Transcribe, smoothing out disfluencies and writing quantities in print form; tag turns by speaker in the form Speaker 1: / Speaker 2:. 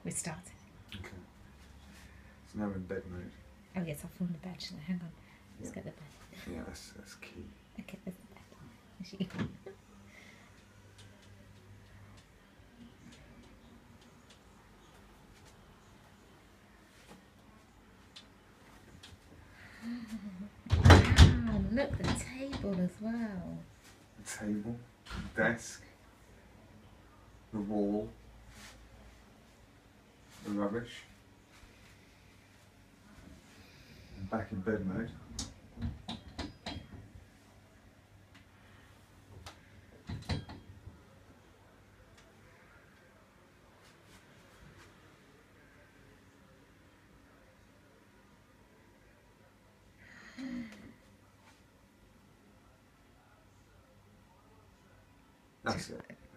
Speaker 1: We started.
Speaker 2: Okay. So now we're in bed mode.
Speaker 1: Oh yes, I'll fall in the bed. Shall I? Hang on. Let's
Speaker 2: Yeah.
Speaker 1: get the bed.
Speaker 2: Yeah, that's key.
Speaker 1: Okay, there's the bed. Is she? Wow, look, the table as well.
Speaker 2: The table, the desk, the wall, the rubbish. And back in bed mode. That's it.